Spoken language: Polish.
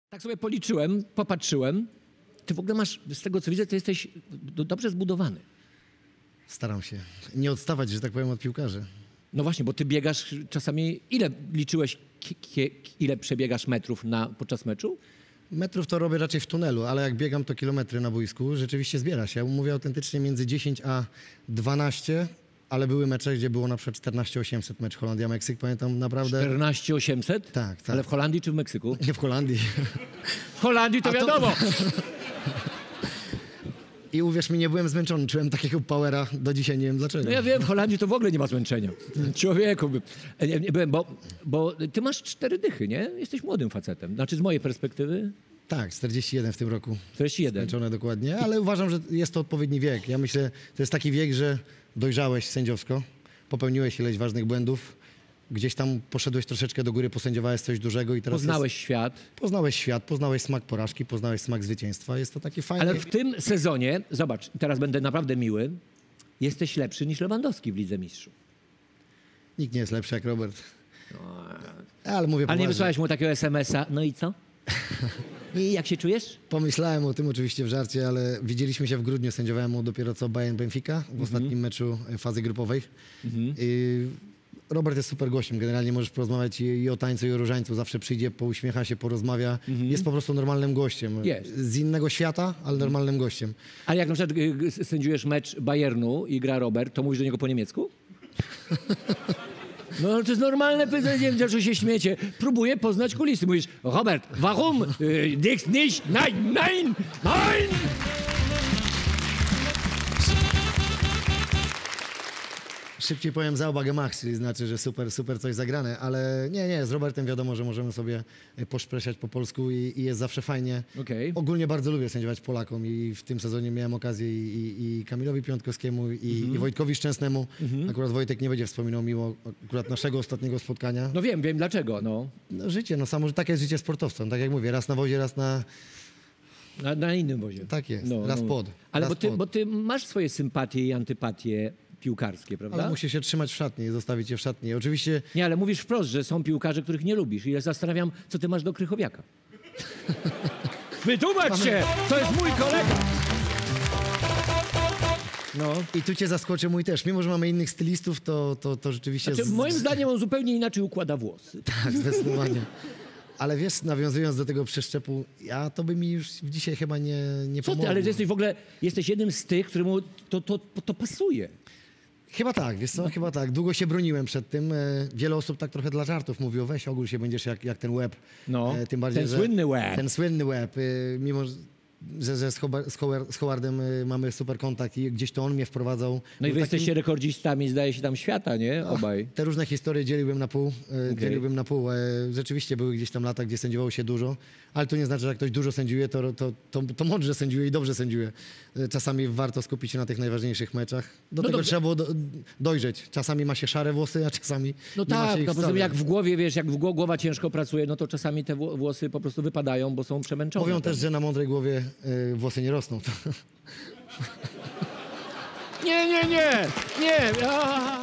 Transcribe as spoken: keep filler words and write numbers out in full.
Tak sobie policzyłem, popatrzyłem. Ty w ogóle masz, z tego co widzę, ty jesteś do, dobrze zbudowany. Staram się nie odstawać, że tak powiem, od piłkarzy. No właśnie, bo ty biegasz czasami... Ile liczyłeś, ki, ki, ile przebiegasz metrów na, podczas meczu? Metrów to robię raczej w tunelu, ale jak biegam, to kilometry na boisku. Rzeczywiście zbiera się. Ja mówię autentycznie między dziesięć a dwanaście, ale były mecze, gdzie było na przykład czternaście osiemset, mecz Holandia-Meksyk. Pamiętam naprawdę... czternaście osiemset? Tak, tak. Ale w Holandii czy w Meksyku? Nie w Holandii. W Holandii to A to- wiadomo. I uwierz mi, nie byłem zmęczony. Czułem takiego powera do dzisiaj, nie wiem dlaczego. No ja wiem, w Holandii to w ogóle nie ma zmęczenia. Człowieku, by- nie, nie byłem, bo, bo ty masz cztery dychy, nie? Jesteś młodym facetem. Znaczy z mojej perspektywy Tak, czterdzieści jeden w tym roku. czterdzieści jeden. Zmęczone dokładnie, ale uważam, że jest to odpowiedni wiek. Ja myślę, to jest taki wiek, że dojrzałeś sędziowsko, popełniłeś ileś ważnych błędów, gdzieś tam poszedłeś troszeczkę do góry, posędziowałeś coś dużego i teraz Poznałeś jest, świat. poznałeś świat, poznałeś smak porażki, poznałeś smak zwycięstwa. Jest to taki fajny... Ale w tym sezonie, zobacz, teraz będę naprawdę miły, jesteś lepszy niż Lewandowski w Lidze Mistrzów. Nikt nie jest lepszy jak Robert. Ale mówię Ale nie poważnie. wysłałeś mu takiego es em es a, no i co? I jak się czujesz? Pomyślałem o tym oczywiście w żarcie, ale widzieliśmy się w grudniu, sędziowałem mu dopiero co Bayern Benfica w ostatnim meczu fazy grupowej. I Robert jest super gościem, generalnie możesz porozmawiać i, i o tańcu, i o różańcu, zawsze przyjdzie, pouśmiecha się, porozmawia. Jest po prostu normalnym gościem. Jest. Z innego świata, ale normalnym gościem. Ale jak na przykład y, y, sędziujesz mecz Bayernu i gra Robert, to mówisz do niego po niemiecku? No ale to jest normalne pytanie, że się śmiecie. Próbuję poznać kulisy. Mówisz, Robert, warum? Y, Dich nicht? Nein, nein, nein! Szybciej powiem Sauber gemacht, czyli znaczy, że super, super coś zagrane, ale nie, nie, z Robertem wiadomo, że możemy sobie poszpresiać po polsku i, i jest zawsze fajnie. Okej. Ogólnie bardzo lubię sędziować Polakom i w tym sezonie miałem okazję i, i, i Kamilowi Piątkowskiemu i, i Wojtkowi Szczęsnemu. Akurat Wojtek nie będzie wspominał miło akurat naszego ostatniego spotkania. No wiem, wiem dlaczego, no. No, życie, no samo, że takie jest życie sportowca. No, tak jak mówię, raz na wozie, raz na... Na, na innym wozie. Tak jest, raz pod, Ale raz bo ty, pod. bo ty masz swoje sympatie i antypatie piłkarskie, prawda? Ale musi się trzymać w szatni i zostawić je w szatni. Oczywiście Nie, ale mówisz wprost, że są piłkarze, których nie lubisz. I ja zastanawiam, co ty masz do Krychowiaka. Wytłumacz się! To jest mój kolega! No. i tu cię zaskoczę mój też. Mimo, że mamy innych stylistów, to, to, to rzeczywiście... Znaczy, z- moim zdaniem on zupełnie inaczej układa włosy. Tak, zdecydowanie. Ale wiesz, nawiązując do tego przeszczepu, ja to by mi już dzisiaj chyba nie, nie Co pomogło. ty, ale jesteś w ogóle, jesteś jednym z tych, któremu to, to, to pasuje. Chyba tak, wiesz co, chyba tak. Długo się broniłem przed tym. E, Wiele osób tak trochę dla żartów mówiło, weź ogól się będziesz jak, jak ten łeb. No, E, tym bardziej, ten że, słynny łeb. Ten słynny łeb. E, Mimo, że- że, że z, Hobar, z, Howard, z Howardem e, mamy super kontakt i gdzieś to on mnie wprowadzał. No i Był wy takim- jesteście rekordzistami, zdaje się, tam świata, nie? Obaj. Te różne historie dzieliłbym na pół. E, Okej. Dzieliłbym na pół. E, Rzeczywiście były gdzieś tam lata, gdzie sędziowało się dużo, ale to nie znaczy, że jak ktoś dużo sędziuje, to, to, to, to mądrze sędziuje i dobrze sędziuje. E, Czasami warto skupić się na tych najważniejszych meczach. Do No tego dobrze. trzeba było do, dojrzeć. Czasami ma się szare włosy, a czasami No nie ma się tak, ich no poza tym wcale. jak w głowie, wiesz, jak w gło- głowa ciężko pracuje, no to czasami te wło- włosy po prostu wypadają, bo są przemęczone. Mówią też, że na mądrej głowie e, włosy nie rosną. Nie, nie, nie, nie. A!